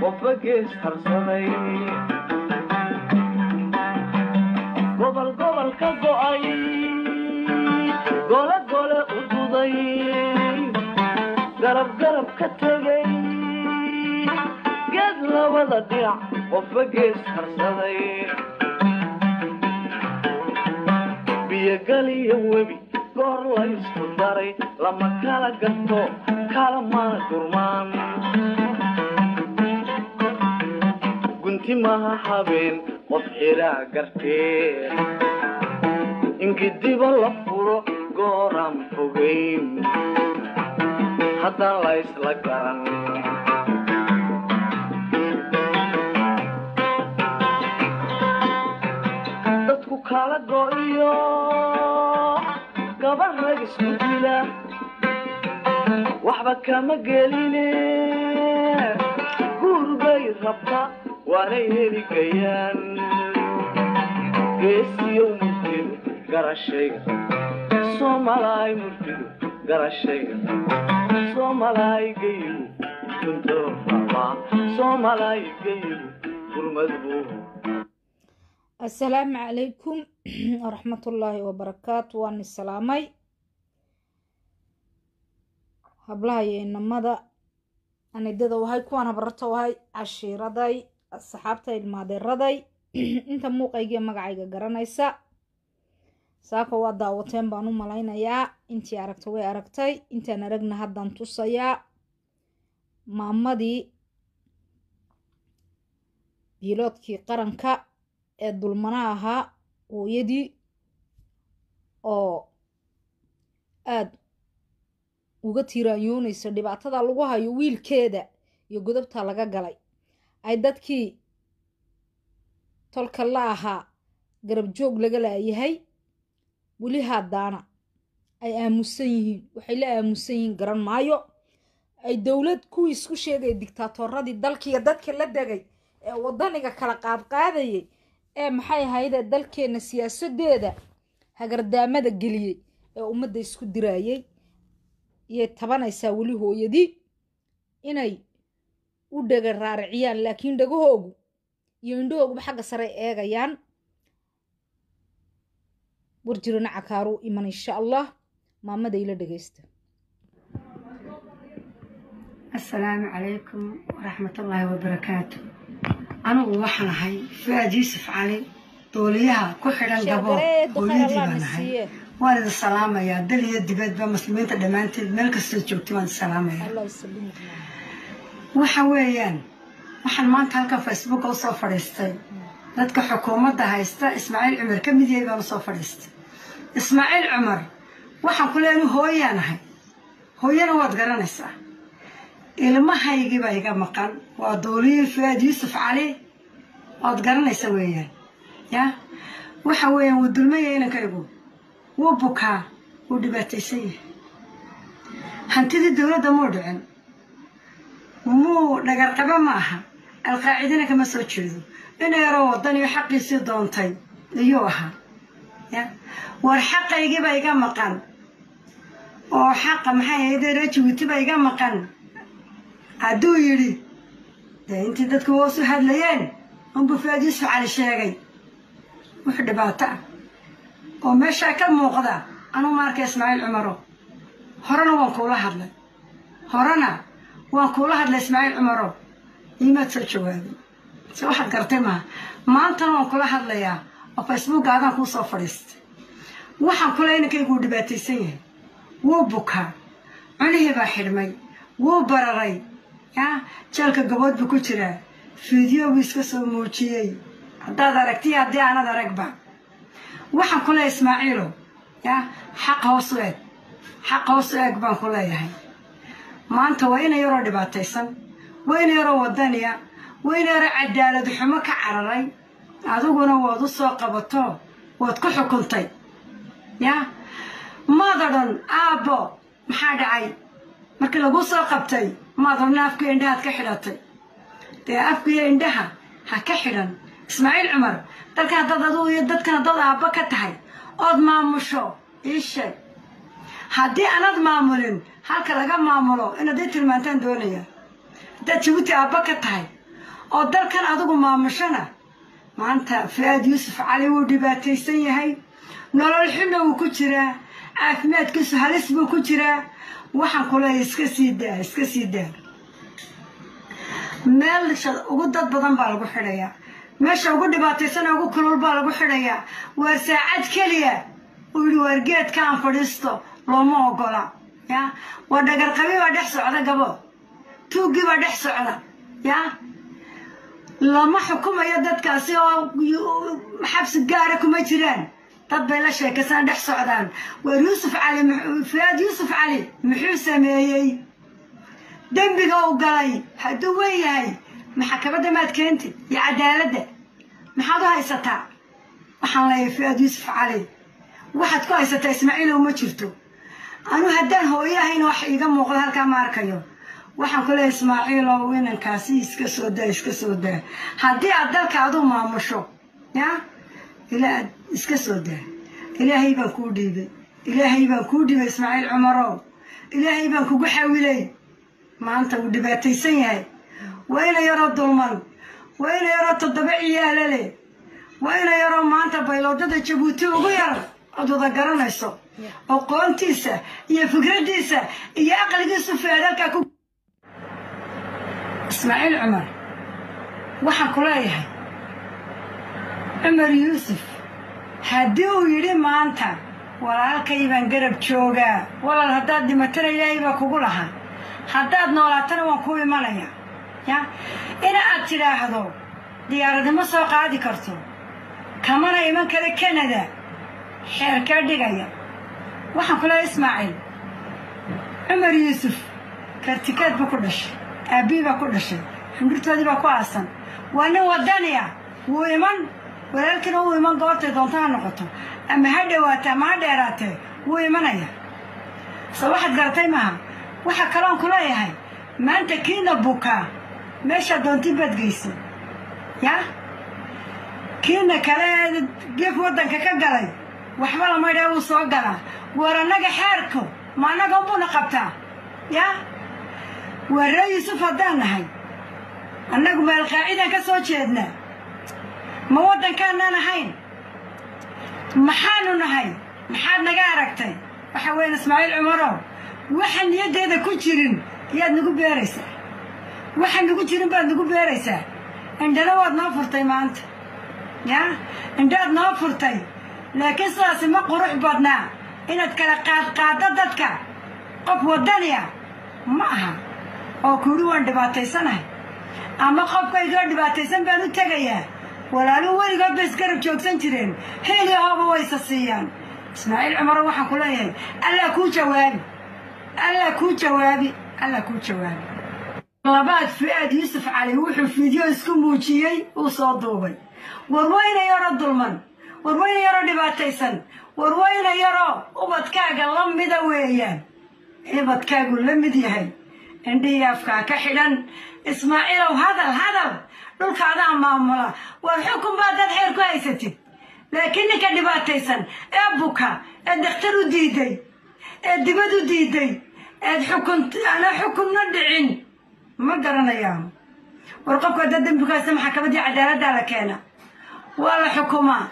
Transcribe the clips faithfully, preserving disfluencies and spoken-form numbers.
وفقس حرصني قبل قبل كقعي قولة قولة أطوضي قرب قرب كتغي قد لوضا ديع وفقس حرصني بيقالي يوبي قور لا يسكو داري لما كالا قطو كالا ما درمان قنتي ماها حابين وفحيرا قرتين إنك ديبا لفورو قورام فوقين حتى لا يسلقان dadku kala go'iyo gabar rag isku dila waxba kama geline gurbay rabta waana heligayaan geesiyo murtidu garashayga Soomaaliy murtidu garashayga Soomaaliy gayu dunto fama Soomaaliy gayu gurmadbu. السلام عليكم ورحمة الله وبركاته وان السلامي هبلها ينمدا أنا دادا وهاي كوانا برتا وهاي عشيرة داي الصحابة المادرة داي انت موقعيجي مقعيجي قرانيسا ساكو وادا وطين بانو ملاينا يا انتي عرقتوي عرقتاي انتي نرقنا هدان توسا يا محمدي بيلوتكي قرنكا ee dulmana ahaa hooyadii oo aad uga tiirayoonaysa dhibaatada lagu hayo wiilkeeda iyo godobta laga galay ay dadkii tolka la ahaa garab joog laga laayahay wali haddana ay aamusan yihiin waxay la aamusan yihiin garan maayo ay dawlad ku isku sheegay diktatoradii dalkiiga dadka la degay ee wadaniga kala qaad qaadayay ee maxay hay'ada dalkeena siyaasadeeda hagardaamada galiyay ee ummadda isku diraayay iyo tabanaysa wali hooyadii inay u dhaga raariciyaan laakiin dhagahoogu iyo indhahoogu xagga sare eegayaan warjirna cakaaru iman insha Allah maamada ila dhageysta. السلام عليكم ورحمة الله وبركاته. أنا وحناهي فؤاد يوسف علي طوليها كحران قبو وليدي بناهي والد السلامة يا دليل الدباد بمسلمين تدمانت ملك السجوتي وان السلامة يا الله يسلمك وحويان وحن ما انت هلك فيسبوك او صفرستي dadka xukuumadda haysta Ismaaciil Cumar kamid yahay baan soo fadhiistay Ismaaciil Cumar waxaan ku leenahay hooyanahay hooyana waad garanaysaa ilmahaygi baa iga maqan waa dooliye Fuad Yusuf Ali waad garanaysaa weeyaan ya waxa weeyaan uu dulmayay inankaygu wuu bukaa wuu dhibaataysan hantidii dawladda muu dhicin muu dhagar qaba maaha alqaacidina kama soo jeedo إن يروا ضني حقي سيدونتي ليوها يا والحق يجي بيجا مكان أو حق محي إذا رجوا تبى يجا مكان عدو يري ده أنت تتكوسوا هاد لين هم بفاديسوا على الشيء وحد بعطا ومشاكل موقدة أنا مارك إسماعيل عمره هرنا وانكولا هذا هرنا وانكولا هذا إسماعيل عمره يما تسجوا هذا si waxaad gartay ma maanta waan kula hadlayaa oo Facebook aadan ku soo fadhiistay waxaan kula inankaygu dhibaataysan yahay wuu bukaa cunihii baa xidhmay wuu bararay ya jalka gabood buu ku jiraa fiidiyoo buu iska soo muujiyey haddaad aragtay haddii aanad aragba waxaan kula Ismaaciilo ya xaq hoos u eeg xaq hoos u eeg baan ku leeyahay maanta waa inay yaroo dhibaataysan waa inay yaroo wadaniya وين يرى عدالة حماك عرري أذوقنا وادو سوق بطو وادكو حكمتي يا ماذا أبو محاد عي مركي لغو سوق بطي ماذا نافكي عندها كحلاتي تي أفكي عندها هكحلا إسماعيل عمر تلك هذا ضدو يدد كان ضد أبا كتحي أود ماموشو إيش شيء هدي أنا ضد مامولين هالك لغا مامولو إنا دي تلمانتين دونية دا تشوتي أبا كتحي oo dalkan adigu maamushana maanta Fuad Yuusuf Cali wuu dhibaataysan yahay nolol xun uu ku jiraa caafimaadkiisu halis buu ku jiraa waxaan kula iska sii daa iska sii daa meel ugu dad badan baa lagu xidhayaa meesha ugu dhibaataysan ugu kulul baa lagu xidhayaa waa saacad kaliya uu yiri wargeedka aan fadhiisto looma ogola ya waa dhagar qabi baa dhex socda gabo tuugi baa dhex socda ya lama xukumayo dadkaasi oo xabsi gaar ah kuma jiraan dad bay la sheekaysan dhex socdaan waa Yuusuf Cali Fuad Yuusuf Cali muxuu sameeyay dambiga uu galay haduu weeyahay maxkamadda maad keentay ya cadaaladda maxaad u haysataa waxaan leeyahay Fuad Yuusuf Cali waxaad ku haysataa Ismaaciil uma jirto anu haddaan hooyahayn wax iiga muuqdo halka ma arkayo waxaan ku leeyahay Ismaaciil oo winankaasi iska soo daa iska soo daa haddii aad dalkaadu maamusho ya ilaa iska soo daa ilaahay baan ku dhiibay ilaahay baan ku dhiibay Ismaaciil Cumarow ilaahay baan kugu xawilay maanta uu dhibaataysan yahay wayna yaro dulman wayna yaro toddoba ciyaal leh wayna yaro maanta baylodada Jabuuti ugu yar adooda garanayso aqoontiisa iyo fikradiisa iyo aqligiisa feedalka ku Ismaaciil Cumar waxaan ku leeyahay Cumar Yuusuf haddii uu yidhi maanta walaalkay baan garab joogaa walaal haddaad dhimatana ilaahay baa kugu lahaa haddaad noolaatana waan ku imanaya ya ina aad tidhaahdo diyaaradnimo soo qaadi karto kamana iman kara Canada xeer ka dhigaya waxaan ku leeyahay Ismaaciil Cumar Yuusuf kartikaad buu ku dhashay aabii baa ku dhashay xundurtoodii baa ku aasan waa nin wadaniya wuu iman walaalkina wuu iman goortay doonta ha noqoto ama ha dhawaata ama ha dheeraatee wuu imanaya soo waxaad garatay maaha waxa kaloon ku leeyahay maanta kiina bukaa meesha doontii baad geysay ya kiina kale geef waddanka ka galay waxba lama idhaa wuu soo galaa war annaga xeerku ma annaga unbuuna qabtaa ya warra Yuusuf haddaan nahay annagu meel qaacidaan ka soo jeednaa ma waddankaanaan ahayn maxaanu nahay maxaad naga aragtay waxa weyn Ismaaciil Cumarow waxaan niyaddeeda ku jirin yaad nagu beeraysaa waxaan nagu jirin baad nagu beeraysaa indhana waad noo furtay maanta ya indhaad noo furtay laakiin sidaasi ma qurux badnaa inaad kala qaad qaaddo dadka qof wadaniya ma aha oo kuuri waan dhibaataysanahay ama qofkaygoo dhibaataysan baan u tegayaa walaaluhu weligood bay isgarab joogsan jireen heli hooba waysa siiyaan Ismaaciil Cumarow waxaan ku leeyahay alla kuu jawaabi alla kuu jawaabi alla kuu jawaabi labaad Fuad Yuusuf Cali wuxuu fiidyo isku muujiyey uu soo duubay war wayna yaro dulman war wayna yaro dhibaataysan war wayna yaro ubadkaaga la mida weeyaan ubadkaagu la mid yahay indhihi afkaa ka xidhan Ismaaciilow hadal hadal dhulkaada maamula war xukun baad dad xeer ku haysatid laakiin ninka dhibaataysan ee buka ee dhakhtar u diiday ee dibad u diiday ee xukun ana xukunna dhicin ma garanayaan war qofka dad dambigaasa maxkamadda cadaaladda la keena waa la xukumaa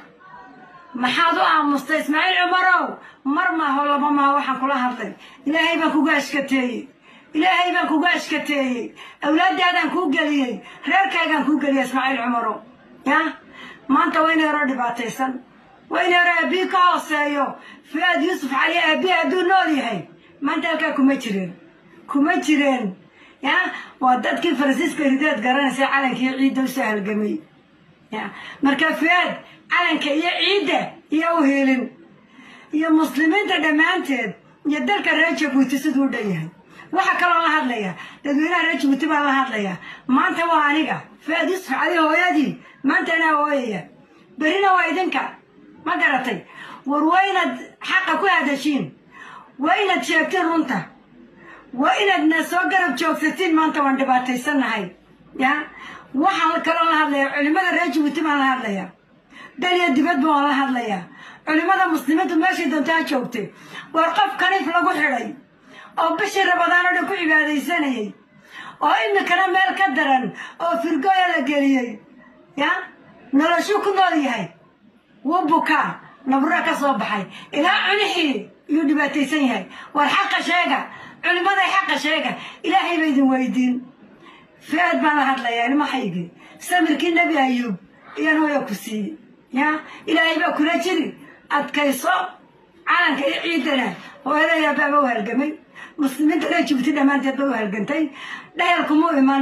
maxaad u aamustay Ismaaciil Cumarow mar ma hol laba ma waxaan kula hadlay ilaahay baan kugu ashkateeyay ilaahay baan kugu ashkateeyay awlaadaadan ku galiyay reerkaagan ku galiyay Ismaaciil Cumarow ya maanta wayna yaro dhibaataysan wayna yaro aabii ka hooseeyo Fuad Yuusuf Cali aabii hadduu nool yahay maanta halkaa kuma jireen kuma jireen ya waa dadkii Faransiiska ridaad garanaysa calankii ciidda u sahalgamay ya marka Fuad calanka iyo ciidda iyo u helin iyo muslimiinta dhammaanteed iyo dalka reer Jabuuti siduu u dhan yahay waxa kaloo la hadlaya dadweynaha reer Jabuuti baa la hadlaya maanta waa aniga Fuad Yuusuf Cali hooyadii maanta anaa hooyaya berina waa idinka ma garatay war waynaad xaqa ku hadashiin waa inaad sheegtiin runta waa inaadna soo garab joogsatiin maanta waan dhibaataysanahay ya waxaan kaloo la hadlaya culimada reer Jabuuti baan la hadlaya daliya dibad baan la hadlaya culimada muslimiintu meeshay doontaa joogtay war qof kaniif lagu xidhay oo bishii Ramadaan oo dhan ku cibaadaysanayay oo imikana meel ka daran oo firgooya la geliyey ya noloshuu ku nool yahay wuu bukaa nabura ka soo baxay ilaa cunixii yuu dhibaataysan yahay war xaqa sheega culimada xaqa sheega ilaahay ba idin weydiin faad baan la hadlayaa ilmahaygii samirkii nebi ayuub iyana waya ku siiyey ya ilaahay baa kula jiri adkayso calanka iyo ciidana hooyadayaa baaba u halgamay muslimiinta dhan jibti dhammaanteed ba u halgantay dhayalkumuu iman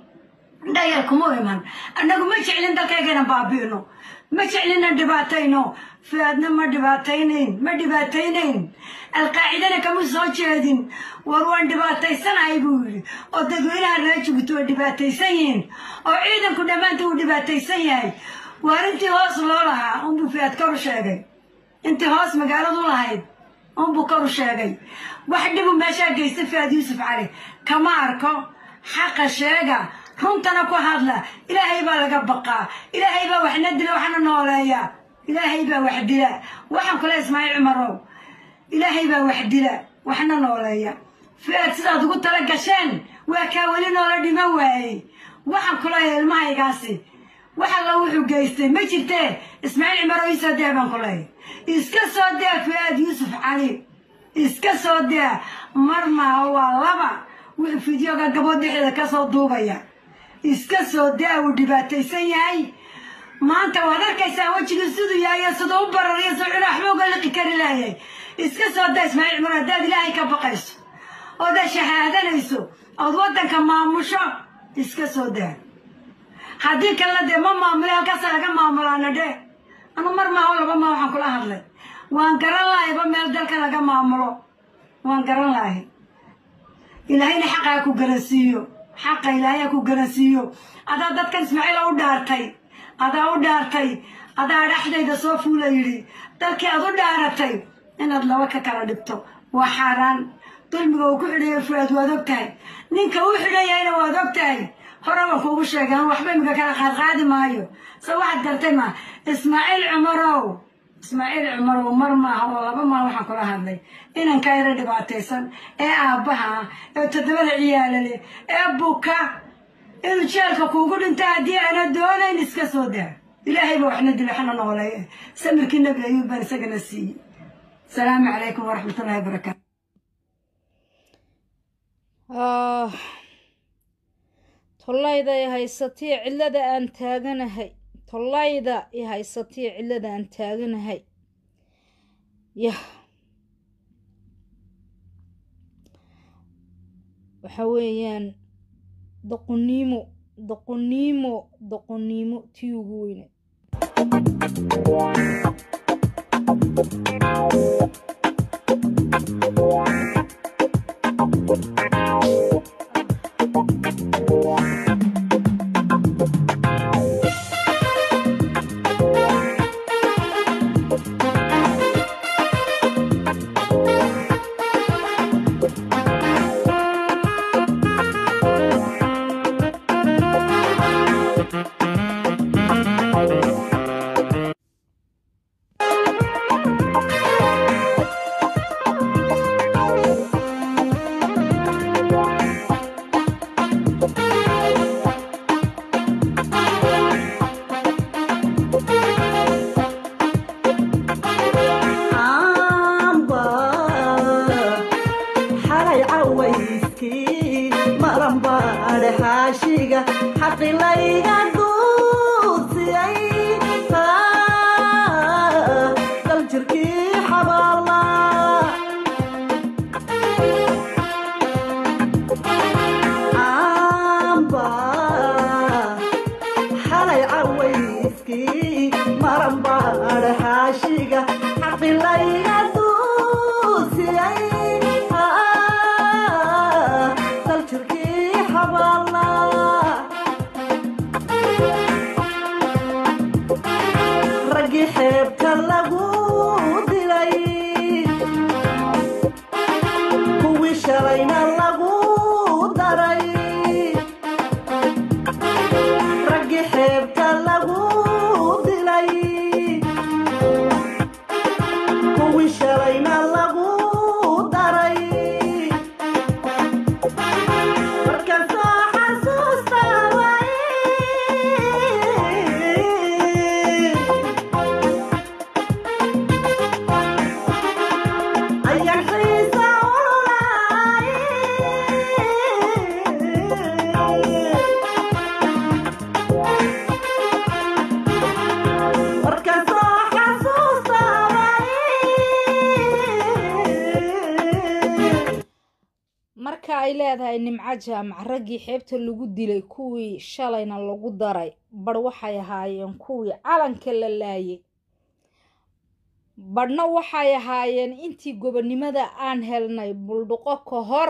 dhayalkumuu iman annagu ma jeclin dalkaygana baabi'ino ma jeclina dhibaatayno faadna ma dhibaataynayn ma dhibaataynayn alqaacidana kama soo jeedin war waan dhibaataysanahay buu yidhi oo dadweynaha reer jibti waa dhibaataysan yihiin oo ciidanku dhammaanta uu dhibaataysan yahay waar intii hoos loo lahaa unbuu faad kor u sheegay intii hoos magaaladu lahayd unbuu kor u sheegay wax dhibu meeshaa geystay faad yuusuf cali kama arko xaqa sheega runtana ku hadla ilaahay baa laga baqaa ilaahay baa waxna dila waxna nooleeya ilaahay baa wax dila waxaan kula ismaaciil cumarow ilaahay baa wax dila waxna nooleeya faad sidaad ugu tala gasheen waa kaa weli noola dhiman waayey waxaan kula ilmahaygaasi waxa la wuxuu geystay ma jirtee ismaaciil cumarow isoo dee baan ku leeyahay iska soo dee faad yuusuf cali iska soo dee mar maaha waa laba wuxuu fideoga gabood dhexdeeda ka soo duubaya iska soo daa uu dhibaataysan yahay maanta waad arkaysaa wejigii siduu yahay siduu u barariyo soo cuna waxba uga liqi kari laayay iska soo daa ismaaciil cumar haddaad ilaahay ka baqayso oodaad shahaadanayso ood waddanka maamusho iska soo daa haddii kalena dee ma maamule halkaasa laga maamulaana dheh anu mar maaho laba maa waxaan kula hadlay waan garan lahayba meel dalka laga maamulo waan garan lahay ilaahayna xaqaa ku garansiiyo xaqa ilaahay ku garansiiyo adaa dadkan ismaaciil u dhaartay adaa u dhaartay adaa dhaxdayda soo fuula yidhi dalkii aad u dhaaratay inaad laba ka kala dhigto waa xaaraan dulmiga uu ku xidhayo faad waad og tahay ninka uu xidhan yahayna waad og tahay hore waan kuugu sheegay waxba imika kala qaadqaadi maayo se waxaad gartay ma ismaaciil cumarow ismaaciil cumarow mar maaha oo laba maaha waxaan kula hadlay inanka yara dhibaataysan ee aabbaha ee toddobada ciyaala leh ee buka inuu jeelka kuugu dhinta haddii aana doonayn iska soo daa ilaahay ba waxna dila waxna nooleeye samirkii nebi ayuub baan isagana siiyey asalaamu calaykum waraxmatullahi wabarakaatu tollayda i haysatii cillada aan taaganahay tollayda i haysatii cillada aan taaganahay yah waxa weeyaan doqoniimo doqoniimo doqoniimo tii ugu weyne We shall waxay leedahay nimco jaamac raggii xeebta lagu dilay kuwii shalayna lagu daray bar waxay ahaayeen kuwii calanka la laayay barna waxay ahaayeen intii gobonimada aan helnay buldhuqo ka hor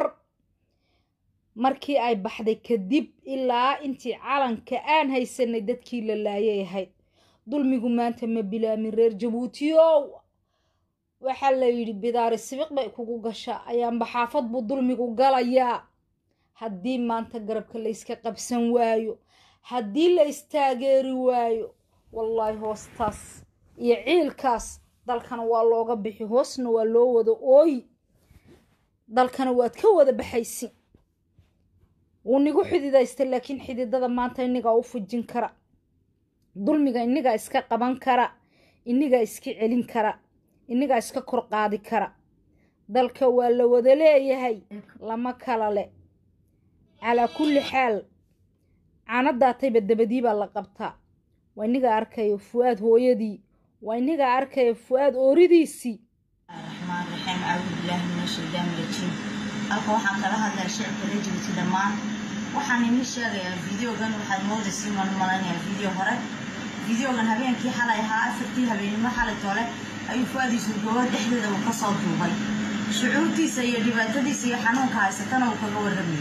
markii ay baxday kadib ilaa intii calanka aan haysanay dadkii la laayay ahayd dulmigu maanta ma bilaamin reer jabuutiyow waxaa la yidhi bidaari sibiq bay kugu gashaa ayaanba xaafad buu dulmigu galayaa haddii maanta garabka la iska qabsan waayo haddii la istaageeri waayo wallaahi hoostaas iyo ciilkaas dalkana waa looga bixi hoosna waa loo wada ooyi dalkana waad ka wada baxaysin wuu nigu xididaysta laakiin xididada maanta innigaa u fujin kara dulmiga innigaa iska qaban kara innigaa iska celin kara innigaa iska kor qaadi kara dalka waa la wada leeyahay lama kala le calaa kulli xaal caanadaatayba dabadii baa la qabtaa waa innigaa arkayo fu'aad hooyadii waa innigaa arkayo fu'aad ooridiisii الرحمن الرحيم أعوذ بالله من الشيطان الرجيم ألقى وحن كلها هذا الشيء كله جبت دمان وحن نمشي على الفيديو كان واحد مود السيمان مالني الفيديو هراء فيديو كان هبين كي حلا يها أفتي هبين ما حلا طالع أي فؤاد يسوق دحدة وقصة دوبي شعورتي سيدي باتدي سي حنون كايسة أنا وكجور ربي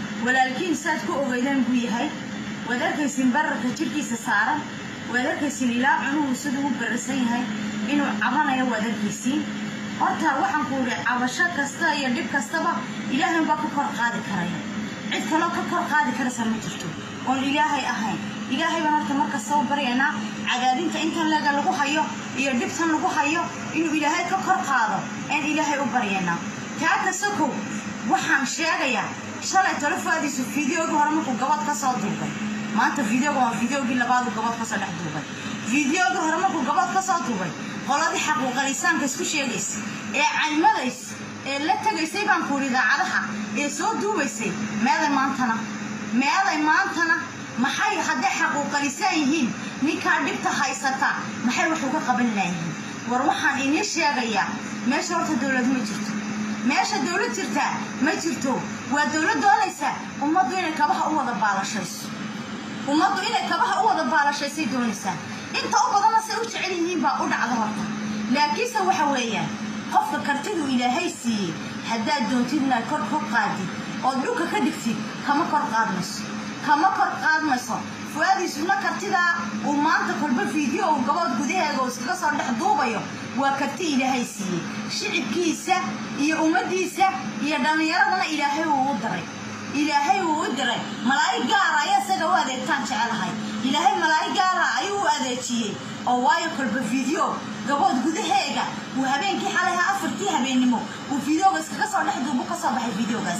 ولكن ساتكو أويدان بوي هاي وذاك يسين برا كتيركي سسارة وذاك يسين لا عنو سدو برسين هاي إنه عبانا يا وذاك يسين horta waxaan ku leeyahay cabasho kasta iyo dib kastaba ilaahay baa ku kor qaadi karaya cid kale oo ka kor qaadi karaysa ma jirto oo ilaahay ahayn ilaahay baan horta marka soo barayna cadaadinta intan laga lagu hayo iyo dibtan lagu hayo inuu ilaahay ka kor qaado in ilaahay u barayna taa ka soko waxaan sheegayaa shalay telefoonadiisu fiidiyooga hore markuu gabadh ka soo duubay maanta fiidiyooga waa fiidiyoogii labaad uu gabadh ka soo dhex duubay fiidiyooga hore markuu gabadh ka soo duubay qoladii xaquuqa lisaanka isku sheegaysay ee caymadaysa ee la tagaysay baan ku ridaacadaha ee soo duubaysay meeday maantana meeday maantana maxay hadday xaquuqa lisaan yihiin ninkaa dhibta haysata maxay wax uga qaban lahayn war waxaan inii sheegayaa meesha horta dowlad ma jirto meesha dowlad jirta ma jirto waa dowlad doonaysa ummaddu inay kabaha u wada baalashayso ummaddu inay kabaha u wada baalashaysay doonaysaa inta u badan say u jecel yihiin baa u dhacda horta laakiinse waxa weeyaan qofka kartidu ilaahay siiyey haddaad doontid inaad kor kor qaadid oo dhulka ka dhigtid kama kor qaadmayso kama kor qaadmayso fu'aadiisuna kartidaa uu maanta kolba fiideo uu gabadh gudaheega uu iskaga soo dhex duubayo waa karti ilaahay siiyey shicibkiisa iyo ummaddiisa iyo dhallinyaradana ilaahay uu u daray ilaahay uu u diray malaa'ig gaar ah ayaa isaga u adeegtaan jecelahay ilaahay malaa'ig gaar ah ayuu u adeejiyey oo waayo kolba fiideo gabadh gudaheega uu habeenkii xalay afartii habeennimo uu fiideoga iskaga soo dhex duubo ka soo baxay fiideogaas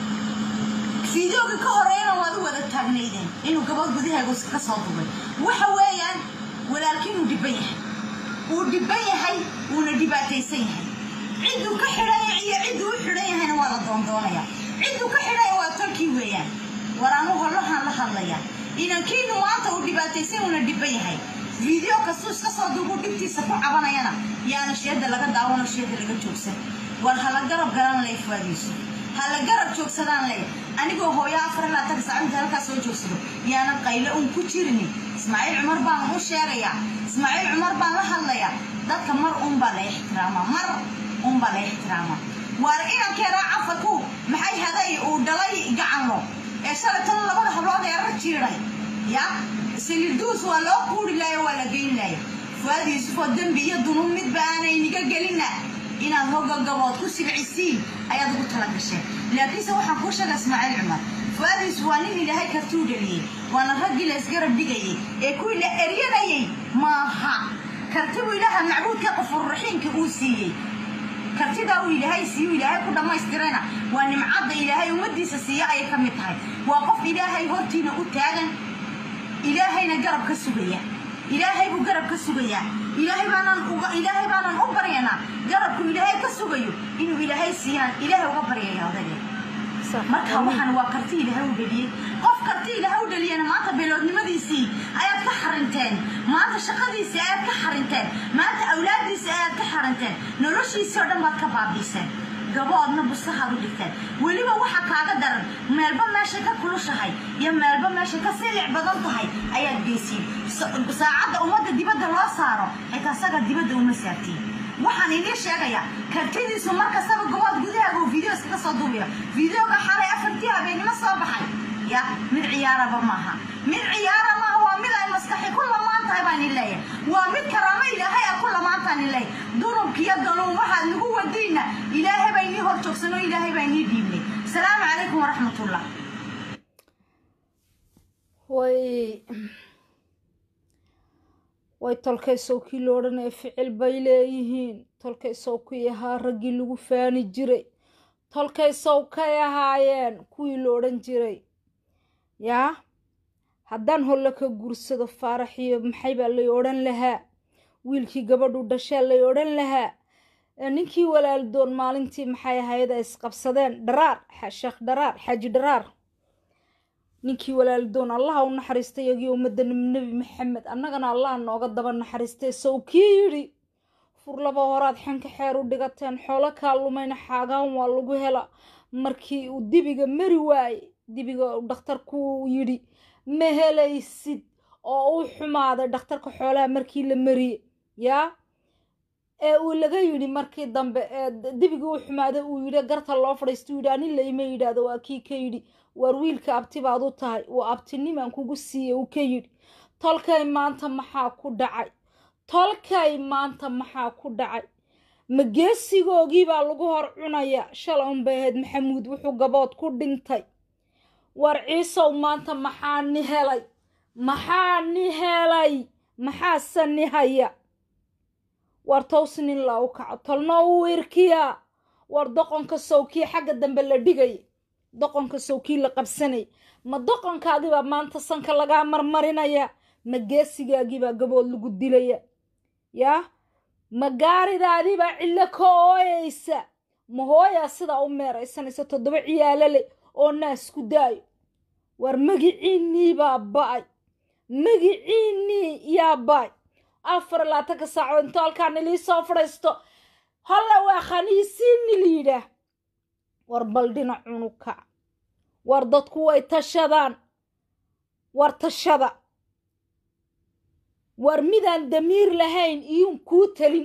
fiideoga ka horeeyna waad u wada taagnaydeen inuu gabadh gudaheega iskaga soo duubay waxa weeyaan walaalkiin uu dhiban yahay uu dhiban yahay uuna dhibaataysan yahay cidduu ka xidhan iyo cidduu u xidhan yahayna waa la doondoonayaa cidduu ka xidhan waa tolkii weeyaan war anugu waxaan la hadlayaa inankiinu maanta uu dhibaataysan uuna dhiban yahay فيديو كسوس كسر دوبو دبتي سكو عبنا ينا يعني شيء ده لقى دعوانا شيء ده لقى جوكسة وهلا جرب قران لي فاديسو هلا جرب جوكسة دان لي أنا جو هو يا أفر لا تكسر عند هلك سوي جوكسة يعني قيلة أم كتيرني إسماعيل عمر بان مو شاريا إسماعيل عمر بان لا هلا يا ده كمر أم بلا احترامه مر أم بلا احترامه وارئنا كرا عفكو محي هذا ودلاي جعنه إيش صار تنا لبنا حبلان يا رجيري يا سيلدوس ولا كوري لا ولا جين لا فادي يوسف الدم بيدهم متبانا ينيجا جلنا إن هو جواد كوسي العسين أياد قلت لك الشيء لكن سوى حكوش أنا اسمع العمر فادي سواني اللي هاي كرتود لي وأنا رجل أسجر بيجي يكون أرينا يي ما ها كرتبوا لها معبود كقف الرحين كأوسي كرتدا وإلى هاي سي وإلى هاي كنا ما يسترنا وأنا معض إلى هاي ومدي سسيا أي كمتها وقف إلى هاي هرتينا قتالا إلهينا قرب كسبيا إلهي بو قرب كسبيا إلهي بانا إلهي بانا أبرينا قرب كل إلهي كسبيو إنه إلهي سيان إلهي وقبريا يا ذلك marka waxaan waa karti ilaahay u dhaliyay qof karti ilaahay u dhaliyana maanta beeloodnimadiisii ayaad ka xarinteen maanta shaqadiisii ayaad ka xarinteen maanta awlaadiisii ayaad ka xarinteen noloshiisii oo dhan baad ka baabiiseen gaboodna bustahaad u dhigteen weliba waxa kaaga daran meelba meesha ka kulushahay iyo meelba meesha ka silic badan tahay ayaad geysiin saacadda ummadda dibadda loo saaro xitaa saga dibadda uma saartiin waxaan idin sheegayaa kartidiisu markastaba gabood gudahaaga uu video iskaga soo duubayo videoga xalay afartii habeenimo soo baxay ya mid ciyaaraba maaha mid ciyaara maaha waa mid ay maskaxi ku lamaan tahay baan leeyahay waa mid karaamo ilaahay ku lamaan tahay leeyahay durubkiya galuumaha lagu wadayna ilaahay baa inii hor joogsano ilaahay baa inii dhiibnay salaamu calaykum waraxmatullah way way tolkay sawkii loo dhan ee ficil bay leeyihiin tolkay sawkii ahaa raggii lagu faani jiray tolkay sawkay ahaayeen kuwii loo dhan jiray yaa haddaan holle ka guursado faaraxiyo maxay baa lay odhan lahaa wiilkii gabadhu dhashaa lay odhan lahaa ninkii walaaldoon maalintii maxay ahayd ay isqabsadeen dharaar sheekh dharaar xaaji dharaar ninkii walaaldoon allaha u naxariistay iyagii ummadda nebi maxamed annagana allah nooga daba naxariistay sawkii yidhi fur laba horaad xanka xeer u dhigateen xoolo kaa lumayna xaagaan waa lagu hela markii uu dibiga mari waaye dibiga dhakhtarku yidhi ma helaysid oo uu xumaaday dhakhtarka xoolaha markii la mariyey yaa ee uu laga yidhi markii dambe dibiga uu xumaaday uu yidhi garta loo fadhiisto yidhi anin layma yidhaahdo waa kii ka yidhi war wiilka abti baad u tahay waa abtinimaan kugu siiyey uu ka yidhi tolkay maanta maxaa ku dhacay tolkay maanta maxaa ku dhacay mageesigoogii baa lagu hor cunaya shalay unbay ahayd maxamuud wuxuu gabood ku dhintay war ciisow maanta maxaa ni helay maxaa ni helay maxaase ni haya war towsnin la u kaco tolno u irkiya war doqonka sawkii xagga dambe la dhigay doqonka sawkii la qabsanay ma doqonkaagiibaa maanta sanka lagaa marmarinaya ma geesigaagibaa gabood lagu dilaya yaa ma gaaridaadiibaa cillo ka ooyaysa ma hooyaa sidaa u meeraysanaysa toddoba ciyaalale oo naas ku daayo war magiciinnii baa ba'ay magiciinnii yaa ba'ay afar laatanka saacood inta halkaa nilii soo fadhiisto holla waa khaniisiinni liidhaah war bal dhinac cunuka war dadku way tashadaan war tashada war midaan damiir lahayn iyuun kuu talin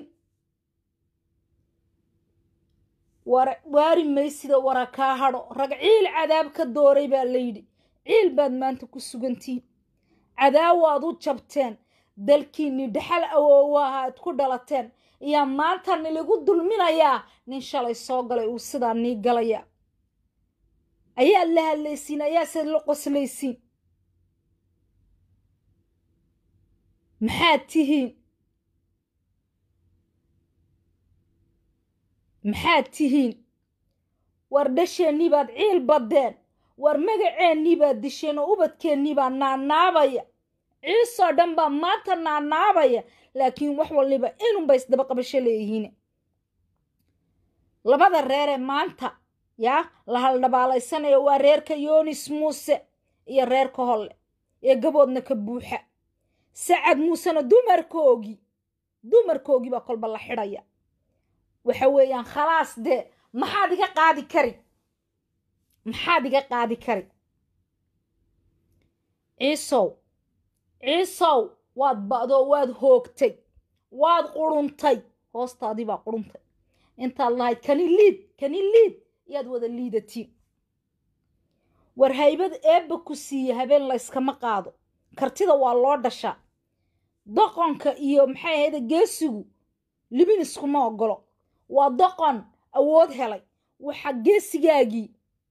war waari maysida wara kaa hadho rag ciil cadaab ka dooray baa layidhi ciil baad maanta ku sugantiin cadaawaad u jabteen dalkiinni dhaxal awoowa ahaad ku dhalateen iyaa maanta niligu dulminayaa nin shalay soo galay uu sidaa nii galaya ayaad la hadlaysiin ayaase la qoslaysiin maxaad tihiin maxaad tihiin war dhasheennii baad ciil baddeen war magaceennii baad disheen oo ubadkeennii baa naanaabaya ciisoo dhan baa maanta naanaabaya laakiin wax waliba inunba isdaba qabasho leeyihiin labada reeree maanta yaa la haldhabaalaysanaya waa reerka yoonis muuse iyo reerka holle ee gaboodna ka buuxa sacad muusena dumarkoogii dumarkoogii baa kolba la xidhaya waxa weeyaan khalaas dee maxaad iga qaadi kari maxaad iga qaadi kari ciisow ciisow waad ba'doo waad hoogtay waad quruntay hoostaadii baa quruntay intaad lahayd kani liid kani liid iyaad wada liidatiin war haybad eebba ku siiya habeen layskama qaado kartida waa loo dhashaa doqonka iyo maxay ahayda geesigu libin iskuma ogolo waa doqon awood helay waxa geesigaagii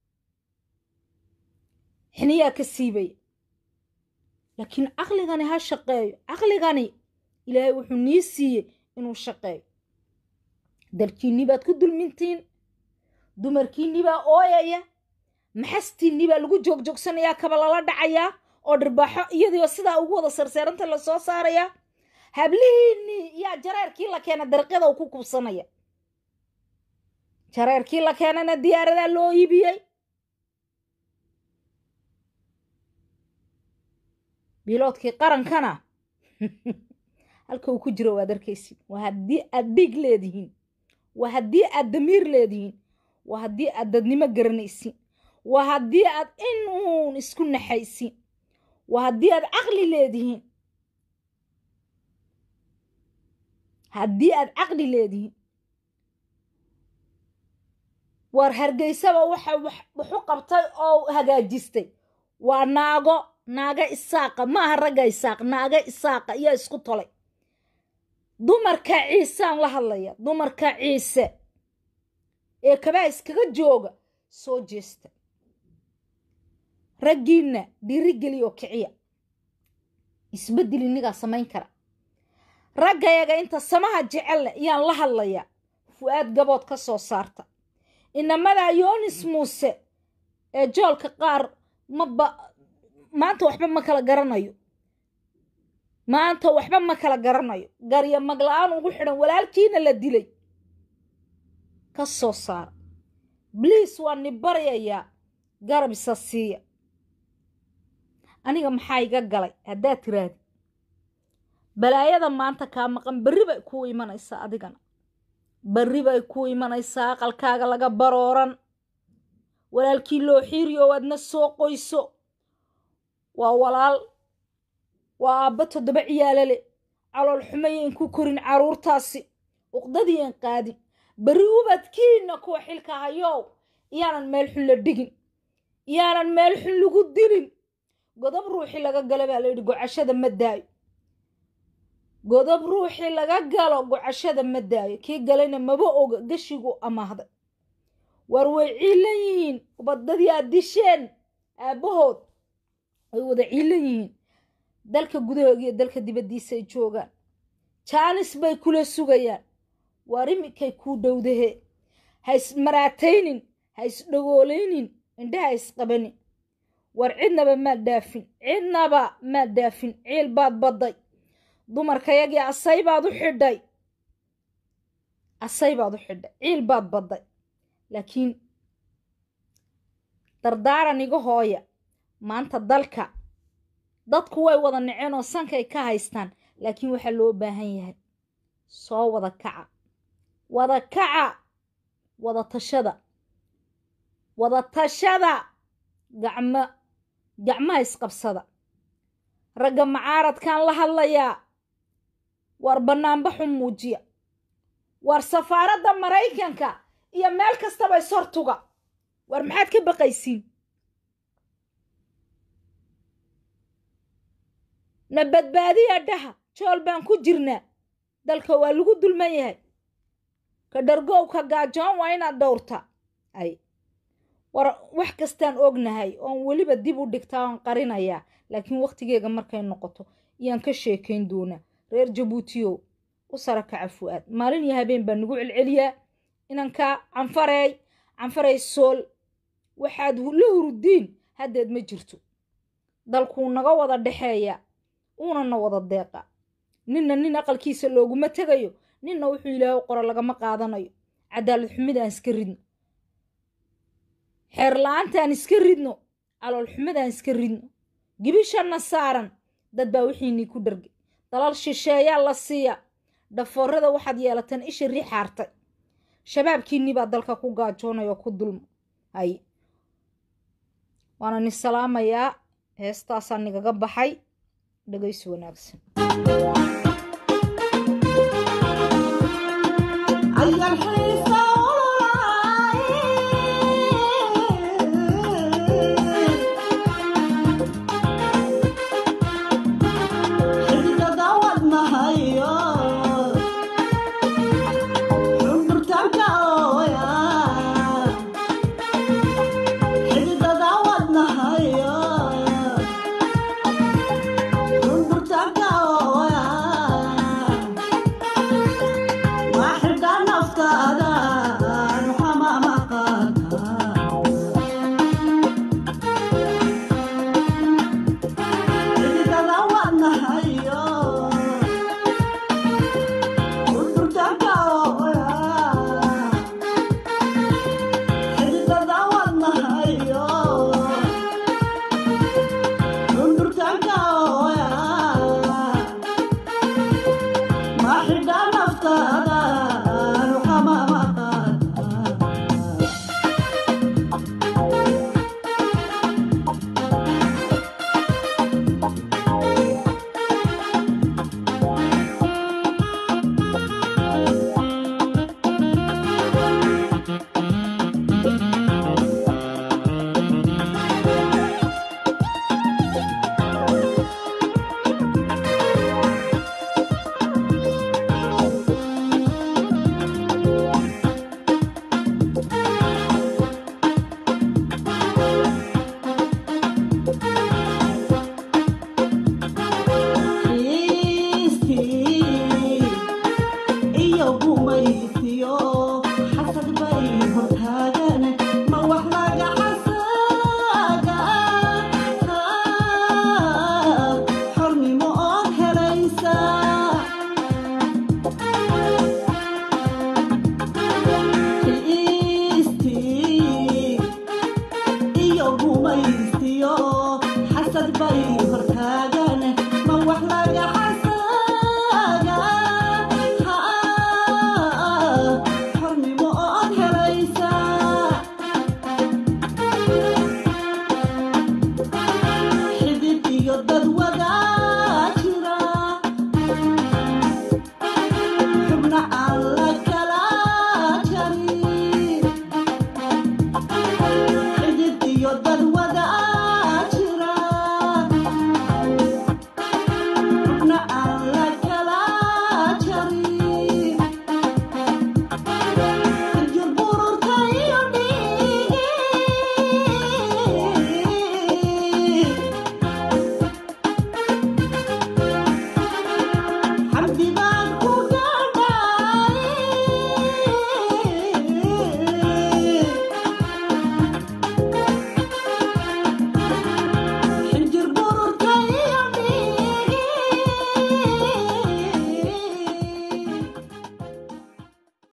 xiniyaa ka siibaya laakiin caqligani ha shaqeeyo caqligani ilaahay wuxuu nii siiyey inuu shaqeeyo dalkiinni baad ku dulmintiin dumarkiinni baa ooyaya maxastiinni baa lagu joogjoogsanayaa kaba lala dhacayaa oo dhirbaaxo iyadiio sidaa ugu wada sarseeranta la soo saarayaa hablihiinnii yaa jareerkii la keena dariiqyada uu ku kubsanaya jareerkii la keenana diyaaradaa loo iibiyey biloodkii qarankana halka uu ku jiro waad arkaysid waa haddii aad dhiig leedihiin waa haddii aad damiir leedihiin waa haddii aad dadnimo garanaysin waa haddii aad inuun isku naxaysin waa haddii aad caqli leedihiin haddii aad caqli leedihiin war hargeysaba waxa wuxu qabtay oo hagaajistay waa naago naaga isaaqa maaha ragga isaaq naaga isaaqa iyo isku tolay dumarka ciisaan la hadlaya dumarka ciise ee kabaa iskaga jooga soo jeesta raggiina dhiirigeliyo kiciya isbedeli nigaa samayn kara raggayaga inta samaha jecel iyaan la hadlaya fu'aad gabood ka soo saarta inamada yoonis muuse ee joolka qaar maba maanta waxba ma kala garanayo maanta waxba ma kala garanayo garya maglaan ugu xidhan walaalkiina la dilay ka soo saar please waa ni baryayaa garab isa siiya aniga maxaa iga galay haddaad tiraadi balaayada maanta kaa maqan berri bay kuu imanaysaa adigana berri bay kuu imanaysaa aqalkaaga laga barooran walaalkii loo xiiriyo waadna soo qoyso waa walaal waa aabba toddoba ciyaalo leh calool xumayayn ku korin carruurtaasi uqdadiian qaadin berri ubadkiina kuwa xilka hayow iyaanan meel xun la dhigin iyaanan meel xun lagu dilin godob ruuxii laga gala baa layidhi gocashada ma daayo godob ruuxii laga galo gocashada ma daayo kii galayna maba oga gashigu amaahday war way ciilan yihiin ubadadii aad disheen aabbahood way wada ciilan yihiin dalka gudahooga iyo dalka dibaddiisa ay joogaan jaanis bay kula sugayaan waar imikay kuu dhowdahe ha ismaraataynin ha isdhagoolaynin indhaha isqabanin war cidnaba maad dhaafin cidnaba maad dhaafin ciil baad badday dumarkayagii asay baad u xidhay asay baad u xidhay ciil baad badday laakiin dardaaran iga hooya maanta dalka dadku way wada naceen oo sankay ka haystaan laakiin waxaa loo baahan yahay soo wada kaca wada kaca wada tashada wada tashada gacmo gacmaha isqabsada ragga macaaradkaan la hadlayaa war bannaanbaxu muujiya war safaaradda maraykanka iyo meel kastaba ishortuga war maxaad ka baqaysiin na badbaadiya dhaha jool baan ku jirnaa dalka waa lagu dulman yahay ka dhargow ka gaajoon waa inaad dhowrta ay war wax kastaan ognahay oon weliba dib u dhigtaa oon qarinayaa laakiin waqtigeega markay noqoto iyaan ka sheekayn doonaa reer jabuutiyo u sara kaca fu'aad maalin iyo habeen baa nagu celceliyaa inanka canfareey canfareey sool waxaad la hurudiin haddeed ma jirto dalkuu naga wada dhexeeya uuna na wada deeqa ninna nin aqalkiisa looguma tegayo ninna wuxuu ilaahay qora lagama qaadanayo cadaalad xumidaan iska ridno xeer la-aantaan iska ridno calool xumadaan iska ridno gibishanna saaran dad baa wixiinii ku dhargay dalal shisheeyaa la siiya dhafoorada waxaad yeelataan isha rii xaartay shabaabkiinnii baa dalka ku gaajoonaya oo ku dulmo hay waana ni salaamayaa heestaasaa nigaga baxay dhegaysi wanaagsan